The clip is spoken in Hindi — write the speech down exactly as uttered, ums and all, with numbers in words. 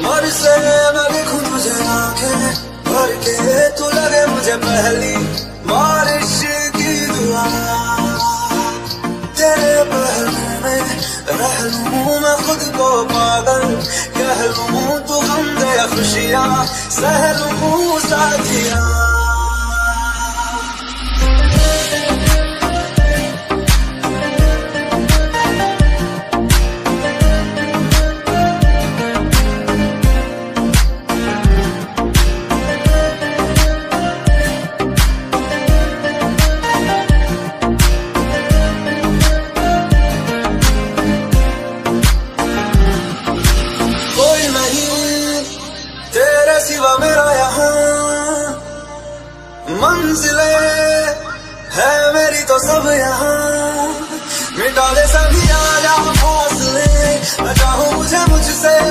और से मैं देखूं तुझे आंखें भर के, तू लगे मुझे पहली बारिश की दुआ। तेरे पहलू में रह लूं मैं खुद को पागल, कह लूं तू हम दे खुशियां, सह लूं साथिया। सिवा मेरा यहाँ मंजिले है मेरी तो सब यहाँ, मिटा दे सभी आजा फासले, मैं चाहूं मुझे मुझसे